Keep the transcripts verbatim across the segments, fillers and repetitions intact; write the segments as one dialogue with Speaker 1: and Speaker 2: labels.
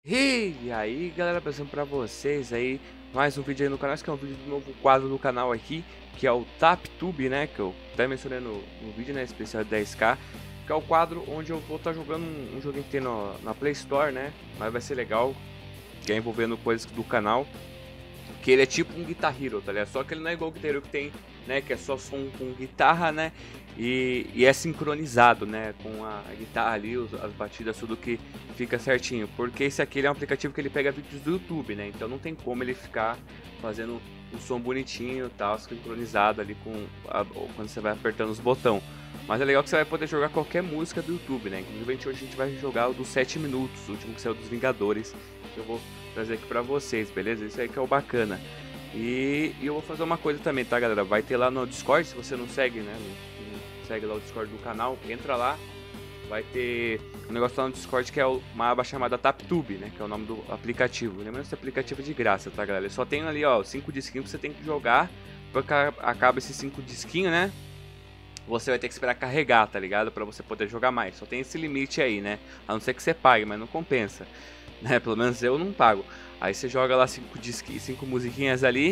Speaker 1: E aí galera, apresentando pra vocês aí mais um vídeo aí no canal. Esse que é um vídeo do novo quadro do canal aqui, que é o TapTube, né, que eu até mencionei no, no vídeo, né, especial de dez K, que é o quadro onde eu vou estar tá jogando um, um joguinho que tem no, na Play Store, né, mas vai ser legal, que é envolvendo coisas do canal, que ele é tipo um Guitar Hero, tá ligado? Só que ele não é igual o Guitar Hero que tem, né, que é só som com guitarra, né, e, e é sincronizado, né, com a guitarra ali, os, as batidas, tudo que fica certinho, porque esse aqui ele é um aplicativo que ele pega vídeos do YouTube, né, então não tem como ele ficar fazendo um som bonitinho e tal, sincronizado ali com a, quando você vai apertando os botões. Mas é legal que você vai poder jogar qualquer música do YouTube, né, inclusive hoje a gente vai jogar o dos sete minutos, o último que saiu dos Vingadores, que eu vou trazer aqui pra vocês, beleza? Isso aí que é o bacana. E, e eu vou fazer uma coisa também, tá, galera? Vai ter lá no Discord, se você não segue, né? Não, não segue lá o Discord do canal, entra lá. Vai ter um negócio lá no Discord que é uma aba chamada TapTube, né? Que é o nome do aplicativo. Lembrando que esse aplicativo é de graça, tá, galera? Ele só tem ali, ó, cinco disquinhos que você tem que jogar. Porque acaba esses cinco disquinhos, né? Você vai ter que esperar carregar, tá ligado? Pra você poder jogar mais. Só tem esse limite aí, né? A não ser que você pague, mas não compensa. Né, pelo menos eu não pago. Aí você joga lá cinco, disque, cinco musiquinhas ali.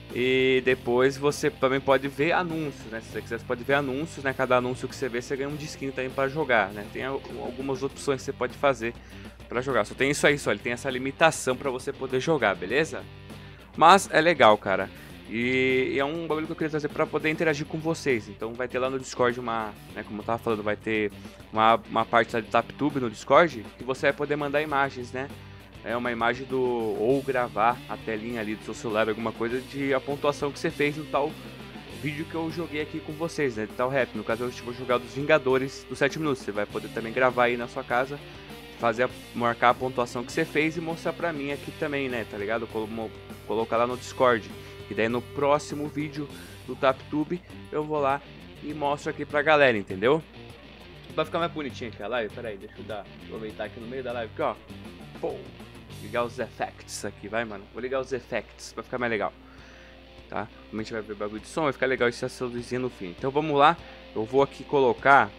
Speaker 1: E depois você também pode ver anúncios, né? Se você quiser, você pode ver anúncios, né? Cada anúncio que você vê, você ganha um disquinho também para jogar, né? Tem algumas opções que você pode fazer para jogar. Só tem isso aí, só ele tem essa limitação para você poder jogar, beleza? Mas é legal, cara. E, e é um bagulho que eu queria trazer para poder interagir com vocês. Então vai ter lá no Discord uma, né, como eu tava falando, vai ter uma, uma parte lá de TapTube no Discord que você vai poder mandar imagens, né? É uma imagem do, ou gravar a telinha ali do seu celular, alguma coisa de a pontuação que você fez no tal vídeo que eu joguei aqui com vocês, né? De tal rap. No caso eu vou jogar dos Vingadores dos sete minutos. Você vai poder também gravar aí na sua casa, fazer a, marcar a pontuação que você fez e mostrar pra mim aqui também, né? Tá ligado? Colo, colocar lá no Discord. E daí no próximo vídeo do TapTube eu vou lá e mostro aqui pra galera, entendeu? Vai ficar mais bonitinho aqui a live. Pera aí, deixa eu dar, aproveitar aqui no meio da live aqui, ó. Pô, ligar os effects aqui, vai, mano. Vou ligar os effects pra ficar mais legal, tá? Como a gente vai ver bagulho de som, vai ficar legal essa luzinha no fim. Então vamos lá, eu vou aqui colocar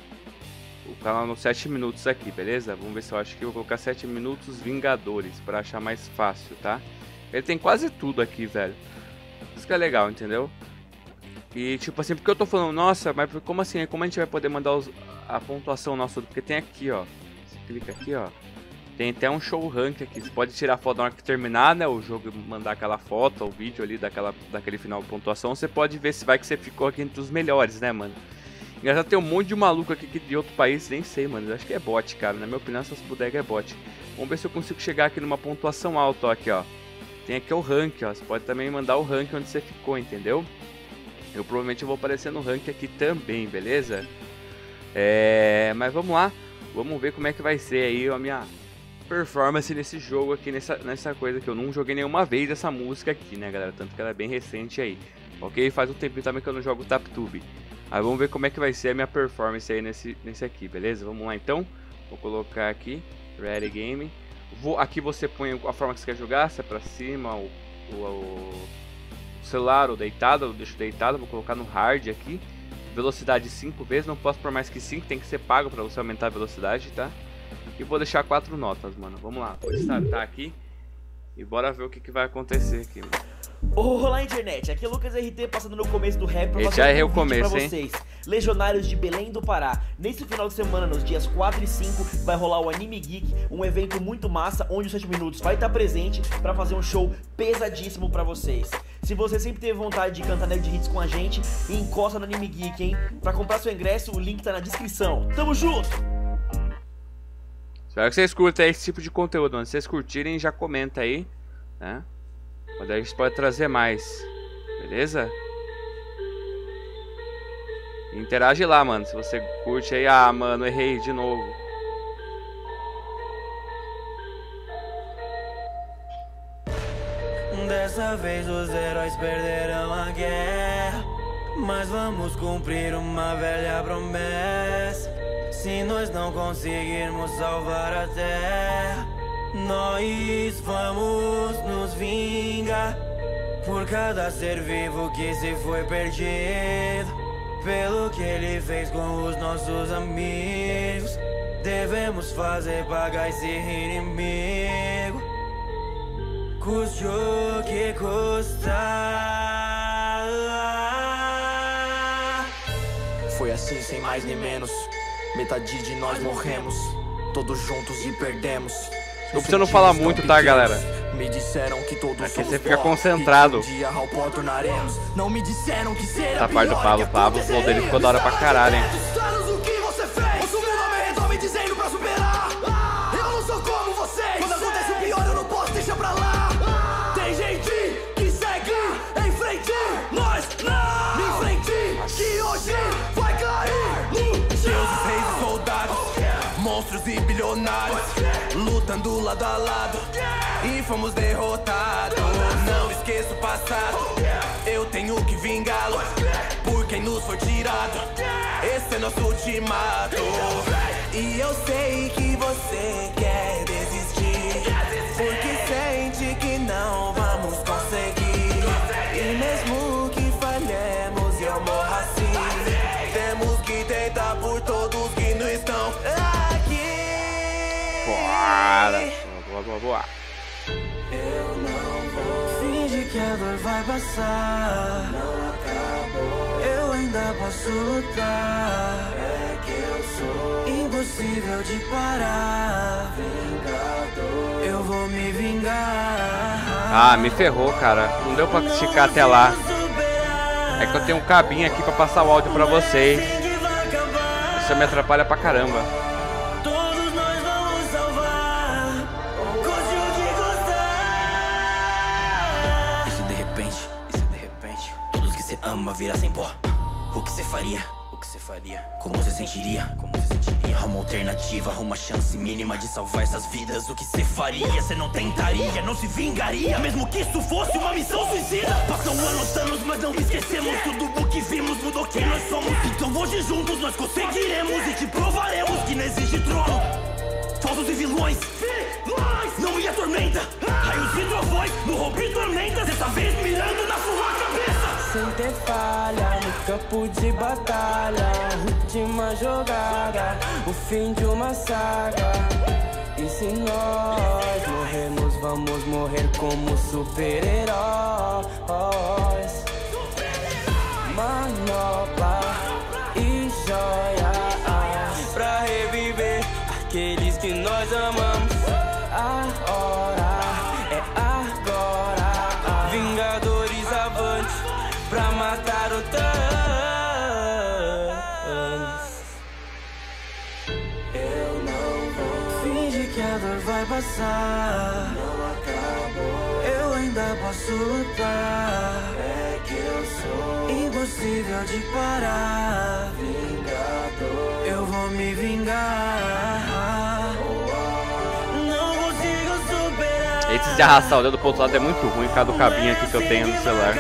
Speaker 1: o canal nos sete minutos aqui, beleza? Vamos ver se eu acho que eu vou colocar sete minutos Vingadores pra achar mais fácil, tá? Ele tem quase tudo aqui, velho. Isso que é legal, entendeu? E tipo assim, porque eu tô falando, nossa, mas como assim? Como a gente vai poder mandar os, a pontuação nossa? Porque tem aqui, ó. Você clica aqui, ó. Tem até um show rank aqui. Você pode tirar a foto na hora que terminar, né? O jogo mandar aquela foto, o vídeo ali daquela, daquele final de pontuação. Você pode ver se vai que você ficou aqui entre os melhores, né, mano? Engraçado, tem um monte de maluco aqui de outro país, nem sei, mano. Eu acho que é bot, cara. Na minha opinião, essas bodegas é bot. Vamos ver se eu consigo chegar aqui numa pontuação alta, ó. Aqui, ó. Tem aqui o rank, ó. Você pode também mandar o rank onde você ficou, entendeu? Eu provavelmente vou aparecer no rank aqui também, beleza? É... Mas vamos lá. Vamos ver como é que vai ser aí a minha performance nesse jogo aqui, nessa, nessa coisa que eu não joguei nenhuma vez essa música aqui, né, galera? Tanto que ela é bem recente aí. Ok? Faz um tempinho também que eu não jogo TapTube. Aí vamos ver como é que vai ser a minha performance aí nesse, nesse aqui, beleza? Vamos lá então. Vou colocar aqui. Ready Game. Vou, aqui você põe a forma que você quer jogar, se é pra cima, o, o, o celular ou deitado, eu deixo deitado, vou colocar no hard aqui. Velocidade cinco vezes, não posso por mais que cinco, tem que ser pago pra você aumentar a velocidade, tá? E vou deixar quatro notas, mano, vamos lá, vou startar aqui e bora ver o que, que vai acontecer aqui, mano.
Speaker 2: Olá, internet, aqui é o Lucas R T passando no começo do rap pra
Speaker 1: Esse
Speaker 2: fazer
Speaker 1: já
Speaker 2: um
Speaker 1: errei o
Speaker 2: convite
Speaker 1: começo,
Speaker 2: pra
Speaker 1: hein?
Speaker 2: vocês. Legionários de Belém do Pará. Nesse final de semana, nos dias quatro e cinco, vai rolar o Anime Geek, um evento muito massa, onde os sete minutos vai estar presente pra fazer um show pesadíssimo pra vocês. Se você sempre teve vontade de cantar Nerd Hits com a gente, encosta no Anime Geek, hein? Pra comprar seu ingresso, o link tá na descrição. Tamo junto!
Speaker 1: Espero que vocês curtem esse tipo de conteúdo, mano. Se vocês curtirem, já comenta aí, né? Mas daí a gente pode trazer mais, beleza? Interage lá, mano. Se você curte aí, ah, mano, errei de novo.
Speaker 3: Dessa vez os heróis perderão a guerra, mas vamos cumprir uma velha promessa. Se nós não conseguirmos salvar a terra, nós vamos nos vingar por cada ser vivo que se foi perdido. pelo que ele fez com os nossos amigos. Devemos fazer pagar esse inimigo, custe o que custar.
Speaker 4: Foi assim, sem mais nem menos. Metade de nós morremos, todos juntos e perdemos.
Speaker 1: Não precisa não falar muito, tá, galera?
Speaker 4: Me disseram que todos
Speaker 1: Aqui você fica concentrado.
Speaker 4: Não me disseram que será.
Speaker 1: Essa parte do Pablo, Pablo, o flow dele ficou da hora pra caralho, hein?
Speaker 4: O que você fez? O meu nome resolve dizendo pra superar. Eu não sou como vocês. Quando acontece o pior eu não posso deixar pra lá. Tem gente que segue em frente, nós não. Em frente que hoje vai cair no chão.
Speaker 3: Deuses, reis e soldados, monstros e bilionários, lutando lado a lado, e fomos derrotados. Não esqueça o passado, eu tenho que vingá-lo, por quem nos foi tirado. Esse é nosso ultimato. E eu sei que você quer desistir, porque sente que não vamos conseguir. E mesmo que falhemos e eu morra assim, temos que tentar por todos que não estão aqui.
Speaker 1: Bora! Boa, boa, boa.
Speaker 3: Eu não vou fingir que a dor vai passar. Não acabou. Eu ainda posso lutar. É que eu sou impossível de parar. Vingador. Eu vou me vingar.
Speaker 1: Ah, me ferrou, cara. Não deu pra esticar até lá. É que eu tenho um cabinho aqui pra passar o áudio pra vocês. Isso me atrapalha pra caramba.
Speaker 4: Ama virar sem pó. O que você faria? O que você faria? Como você sentiria? Como você sentiria? Uma alternativa, uma chance mínima de salvar essas vidas. O que você faria? Você não tentaria, não se vingaria, mesmo que isso fosse uma missão suicida. Passam anos, anos, mas não esquecemos. Tudo o que vimos mudou quem nós somos. Então hoje juntos nós conseguiremos e te provaremos que não existe trono. Falsos e vilões, vilões, não me atormenta. Raios e trovões, no roubo e tormentas. Dessa vez mirando na sua cabeça.
Speaker 3: Sem ter falha, no campo de batalha, última jogada, o fim de uma saga. E se nós morrermos, vamos morrer como super-heróis. Manopla e joias pra reviver aqueles que nós amamos. A hora é agora. Vingadores avante pra matar o Thanos. Eu não vou fingir que a dor vai passar. Não acabou. Eu ainda posso lutar. É que eu sou impossível de parar. Vingador. Eu vou me vingar. Não consigo superar.
Speaker 1: Esse de arrastar o dedo pro outro lado é muito ruim, cada cabinho aqui que eu tenho no celular.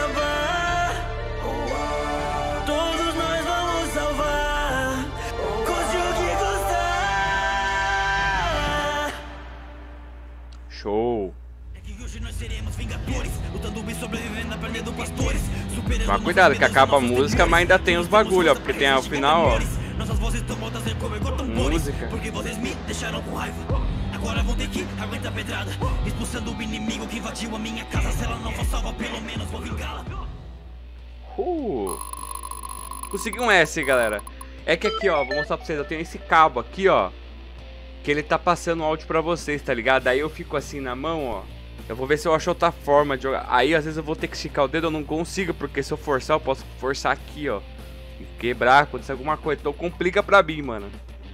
Speaker 1: Show! Mas cuidado que acaba a música, mas ainda tem os bagulho, ó, porque tem ao final, ó. Música.
Speaker 4: Agora vão ter que aguentar pedrada, expulsando o inimigo que invadiu a minha casa. Se ela não for salva, pelo menos vou vingá-la.
Speaker 1: Uh. Consegui um S, galera. É que aqui, ó, vou mostrar pra vocês, eu tenho esse cabo aqui, ó, que ele tá passando o áudio pra vocês, tá ligado? Aí eu fico assim na mão, ó. Eu vou ver se eu acho outra forma de jogar. Aí às vezes eu vou ter que esticar o dedo, eu não consigo, porque se eu forçar, eu posso forçar aqui, ó, e quebrar, acontecer alguma coisa. Então complica pra mim, mano.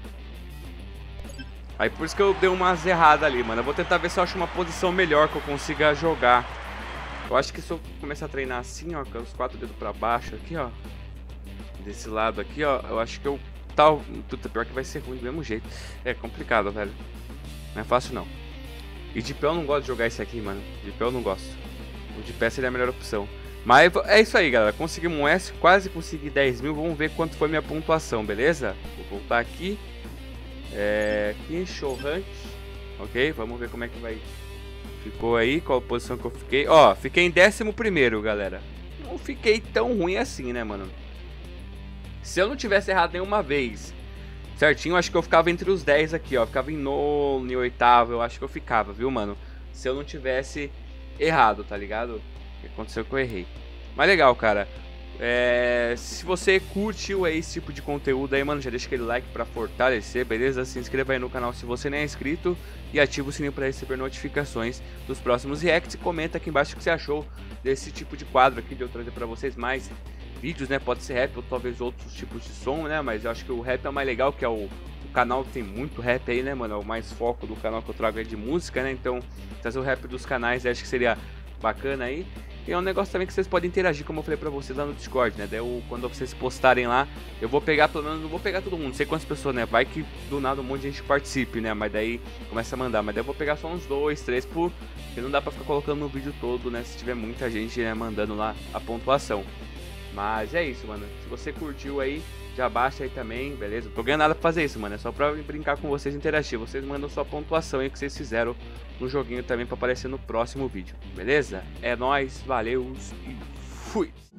Speaker 1: Aí por isso que eu dei umas erradas ali, mano. Eu vou tentar ver se eu acho uma posição melhor que eu consiga jogar. Eu acho que se eu começar a treinar assim, ó, com os quatro dedos pra baixo aqui, ó, desse lado aqui, ó, eu acho que eu... Tal, tudo pior que vai ser ruim do mesmo jeito. É complicado, velho. Não é fácil, não. E de pé eu não gosto de jogar esse aqui, mano. De pé eu não gosto. O de pé seria a melhor opção. Mas é isso aí, galera. Conseguimos um S, quase consegui dez mil. Vamos ver quanto foi minha pontuação, beleza? Vou voltar aqui. É... Aqui, show rank. Ok, vamos ver como é que vai... Ficou aí, qual a posição que eu fiquei. Ó, fiquei em décimo primeiro, galera. Não fiquei tão ruim assim, né, mano? Se eu não tivesse errado nenhuma vez, certinho, acho que eu ficava entre os dez aqui, ó. Ficava em nono, em oitavo, eu acho que eu ficava, viu, mano? Se eu não tivesse errado, tá ligado? O que aconteceu que eu errei. Mas legal, cara. É... Se você curtiu aí esse tipo de conteúdo aí, mano, já deixa aquele like pra fortalecer, beleza? Se inscreva aí no canal se você nem é inscrito e ativa o sininho pra receber notificações dos próximos reacts. E comenta aqui embaixo o que você achou desse tipo de quadro aqui, de eu trazer pra vocês mais vídeos, né? Pode ser rap ou talvez outros tipos de som, né? Mas eu acho que o rap é o mais legal, que é o, o canal tem muito rap aí, né, mano? É o mais foco do canal que eu trago é de música, né? Então, trazer o rap dos canais acho que seria bacana aí. E é um negócio também que vocês podem interagir, como eu falei pra vocês lá no Discord, né? Daí eu, quando vocês postarem lá, eu vou pegar, pelo menos, não vou pegar todo mundo, não sei quantas pessoas, né? Vai que do nada um monte de gente participe, né? Mas daí começa a mandar, mas daí eu vou pegar só uns dois, três por... Porque não dá pra ficar colocando no vídeo todo, né? Se tiver muita gente, né, mandando lá a pontuação. Mas é isso, mano. Se você curtiu aí, já baixa aí também, beleza? Não tô ganhando nada pra fazer isso, mano. É só pra brincar com vocês e interagir. Vocês mandam sua pontuação aí que vocês fizeram no joguinho também pra aparecer no próximo vídeo, beleza? É nóis, valeu e fui!